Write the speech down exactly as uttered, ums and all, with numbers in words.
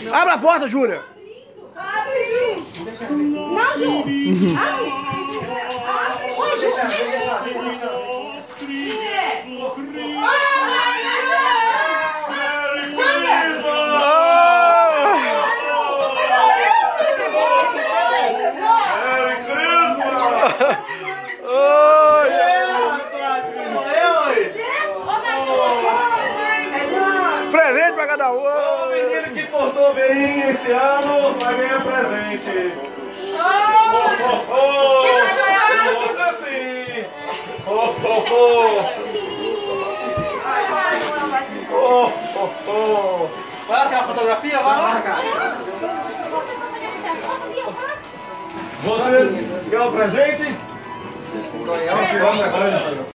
Abre a porta, Júlia. Abre, Ju. Não, Ju. Abre. Oi, Ju. Presente pra cada um. O menino que portou bem esse ano vai ganhar presente. Oh, oh, oh. Você sim. Oh, oh, oh. Oh, oh, oh. Vai lá tirar uma fotografia? Vai lá. Você ganhou um presente?